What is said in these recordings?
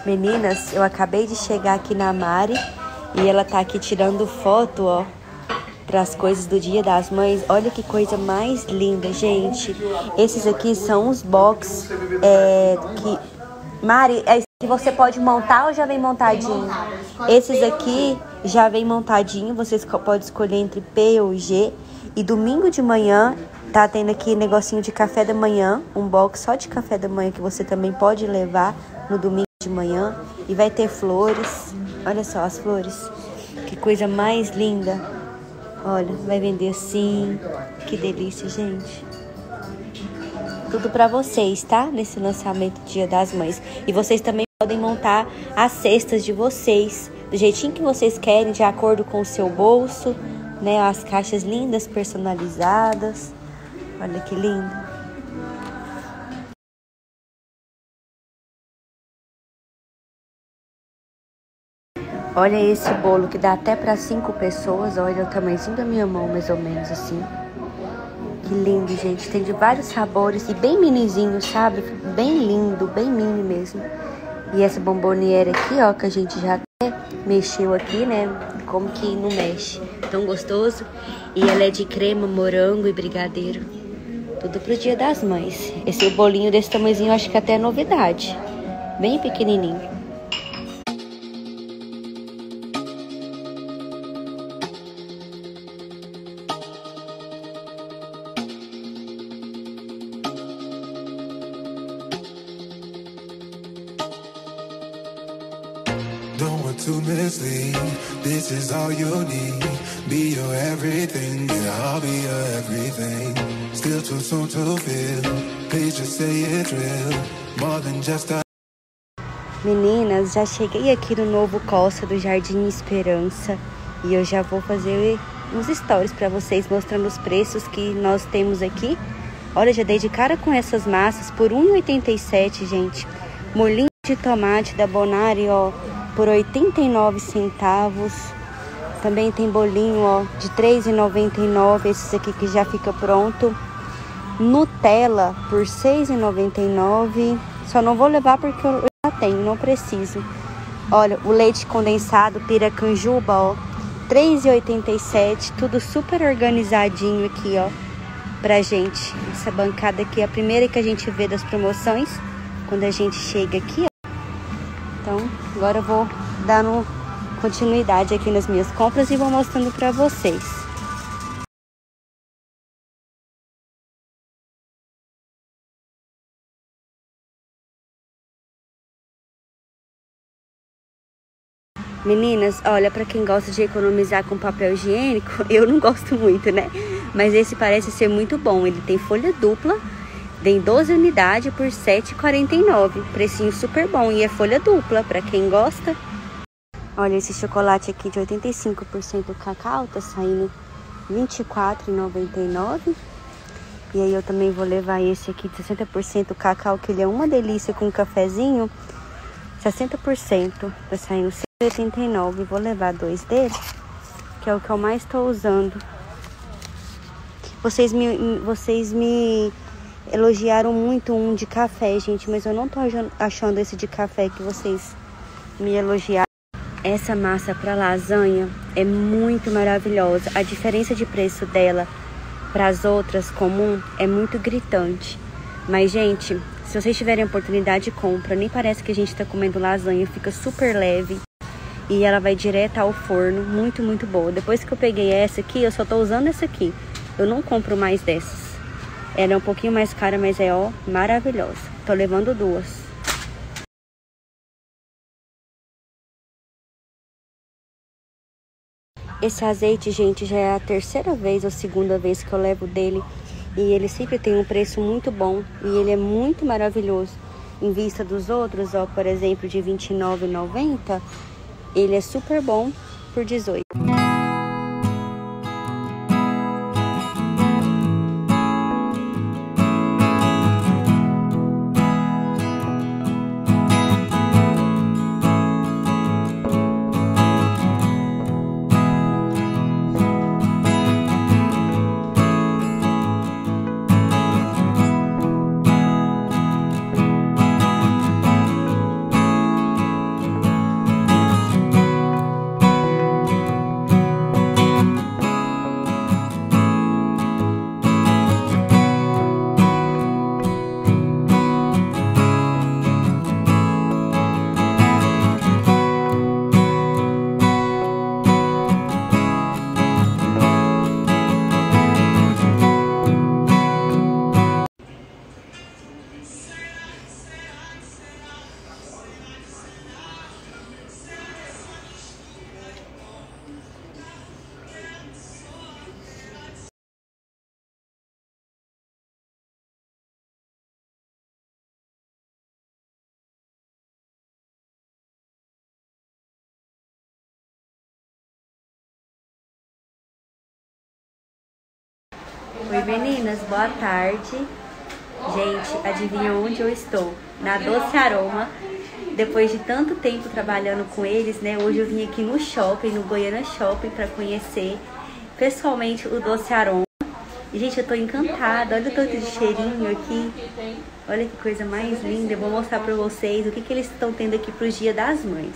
Meninas, eu acabei de chegar aqui na Mari e ela tá aqui tirando foto, ó, para as coisas do Dia das Mães. Olha que coisa mais linda, gente. Esses aqui são os box que... Mari, é que você pode montar ou já vem montadinho? Esses aqui já vem montadinho, vocês podem escolher entre P ou G. E domingo de manhã tá tendo aqui negocinho de café da manhã, um box só de café da manhã que você também pode levar no domingo de manhã. E vai ter flores, olha só as flores, que coisa mais linda. Olha, vai vender assim, que delícia, gente. Tudo pra vocês, tá? Nesse lançamento do Dia das Mães. E vocês também podem montar as cestas de vocês, do jeitinho que vocês querem, de acordo com o seu bolso, né? As caixas lindas, personalizadas. Olha que lindo. Olha esse bolo que dá até para 5 pessoas. Olha o tamanhozinho da minha mão, mais ou menos assim. Que lindo, gente. Tem de vários sabores e bem minizinho, sabe? Bem lindo, bem mini mesmo. E essa bomboniere aqui, ó, que a gente já até mexeu aqui, né? Como que não mexe? Tão gostoso. E ela é de crema, morango e brigadeiro. Tudo pro Dia das Mães. Esse bolinho desse tamanhozinho, eu acho que até é novidade. Bem pequenininho. Don't want to mislead. This is all you need. Be your everything, yeah, I'll be your everything. Still too soon to feel. Please just say it's real. More than just a... Meninas, já cheguei aqui no novo Costa do Jardim Esperança. E eu já vou fazer uns stories pra vocês mostrando os preços que nós temos aqui. Olha, já dei de cara com essas massas por R$ 1,87, gente. Molhinho de tomate da Bonari, ó, por 89 centavos. Também tem bolinho, ó, de R$ 3,99, esses aqui que já fica pronto. Nutella por R$ 6,99. Só não vou levar porque eu já tenho, não preciso. Olha, o leite condensado Piracanjuba, ó, R$ 3,87. Tudo super organizadinho aqui, ó, pra gente. Essa bancada aqui é a primeira que a gente vê das promoções quando a gente chega aqui, ó. Então, agora eu vou dando continuidade aqui nas minhas compras e vou mostrando pra vocês. Meninas, olha, pra quem gosta de economizar com papel higiênico, eu não gosto muito, né? Mas esse parece ser muito bom. Ele tem folha dupla, tem 12 unidades por R$ 7,49. Precinho super bom. E é folha dupla, pra quem gosta. Olha, esse chocolate aqui de 85% cacau tá saindo R$ 24,99. E aí eu também vou levar esse aqui de 60% cacau, que ele é uma delícia com um cafezinho. 60%, tá saindo R$ 189. Vou levar 2 dele, que é o que eu mais tô usando. Vocês me elogiaram muito um de café, gente, mas eu não tô achando esse de café que vocês me elogiaram. Essa massa para lasanha é muito maravilhosa. A diferença de preço dela para as outras comum é muito gritante. Mas, gente, se vocês tiverem oportunidade, compra. Nem parece que a gente tá comendo lasanha, fica super leve. E ela vai direto ao forno, muito, muito boa. Depois que eu peguei essa aqui, eu só tô usando essa aqui. Eu não compro mais dessas. Ela é um pouquinho mais cara, mas é, ó, maravilhosa. Tô levando 2. Esse azeite, gente, já é a 3ª vez ou 2ª vez que eu levo dele. E ele sempre tem um preço muito bom. E ele é muito maravilhoso. Em vista dos outros, ó, por exemplo, de R$ 29,90, ele é super bom por R$ 18. Oi meninas, boa tarde. Gente, adivinha onde eu estou? Na Doce Aroma. Depois de tanto tempo trabalhando com eles, né? Hoje eu vim aqui no shopping, no Goiânia Shopping, para conhecer pessoalmente o Doce Aroma. E, gente, eu tô encantada. Olha o tanto de cheirinho aqui. Olha que coisa mais linda. Eu vou mostrar pra vocês o que eles estão tendo aqui pro Dia das Mães.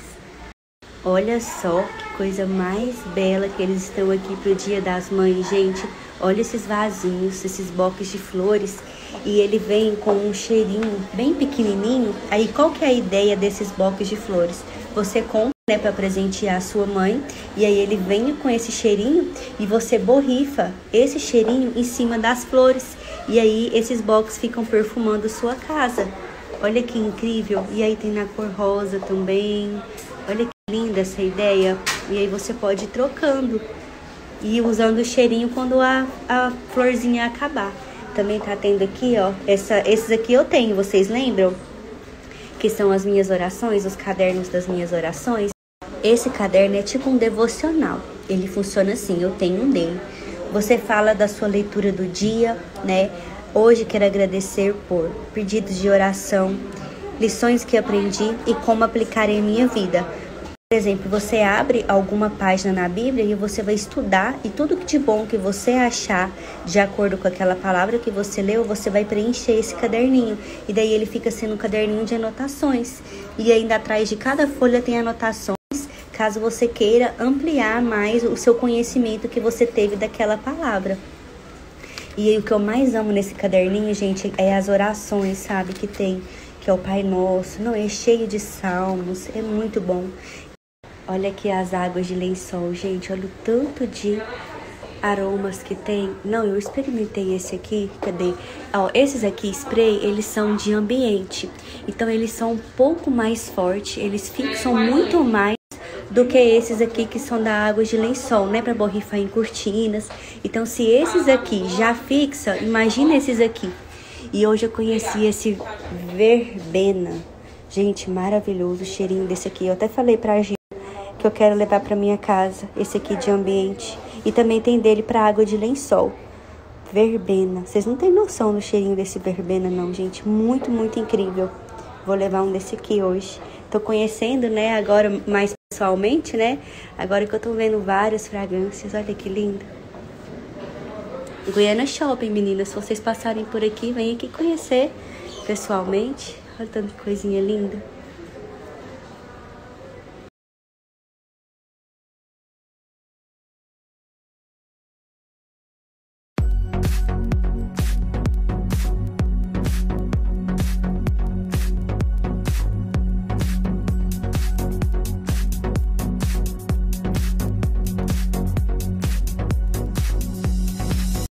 Olha só que coisa mais bela que eles estão aqui pro Dia das Mães, gente. Olha esses vasinhos, esses boques de flores. E ele vem com um cheirinho bem pequenininho. Aí qual que é a ideia desses boques de flores? Você compra, né, para presentear a sua mãe. E aí ele vem com esse cheirinho e você borrifa esse cheirinho em cima das flores. E aí esses boques ficam perfumando sua casa. Olha que incrível. E aí tem na cor rosa também. Olha que linda essa ideia. E aí você pode ir trocando e usando o cheirinho quando a florzinha acabar. Também tá tendo aqui, ó, esses aqui eu tenho, vocês lembram? Que são as minhas orações, os cadernos das minhas orações. Esse caderno é tipo um devocional. Ele funciona assim, eu tenho um dele. Você fala da sua leitura do dia, né? Hoje quero agradecer por pedidos de oração, lições que aprendi e como aplicar em minha vida. Por exemplo, você abre alguma página na Bíblia e você vai estudar e tudo de bom que você achar de acordo com aquela palavra que você leu, você vai preencher esse caderninho. E daí ele fica sendo um caderninho de anotações. E ainda atrás de cada folha tem anotações, caso você queira ampliar mais o seu conhecimento que você teve daquela palavra. E aí, o que eu mais amo nesse caderninho, gente, é as orações, sabe, que tem, que é o Pai Nosso. Não, é cheio de salmos, é muito bom. Olha aqui as águas de lençol, gente, olha o tanto de aromas que tem. Não, eu experimentei esse aqui, cadê? Ó, esses aqui, spray, eles são de ambiente. Então, eles são um pouco mais fortes, eles fixam muito mais do que esses aqui que são da água de lençol, né? Pra borrifar em cortinas. Então, se esses aqui já fixa, imagina esses aqui. E hoje eu conheci esse verbena. Gente, maravilhoso o cheirinho desse aqui. Eu até falei pra Gil que eu quero levar pra minha casa, esse aqui de ambiente. E também tem dele pra água de lençol. Verbena. Vocês não têm noção do cheirinho desse verbena, não, gente. Muito, muito incrível. Vou levar um desse aqui hoje. Tô conhecendo, né, agora mais pessoalmente, né? Agora que eu tô vendo várias fragrâncias. Olha que lindo. Goiânia Shopping, meninas. Se vocês passarem por aqui, vem aqui conhecer pessoalmente. Olha tanta coisinha linda.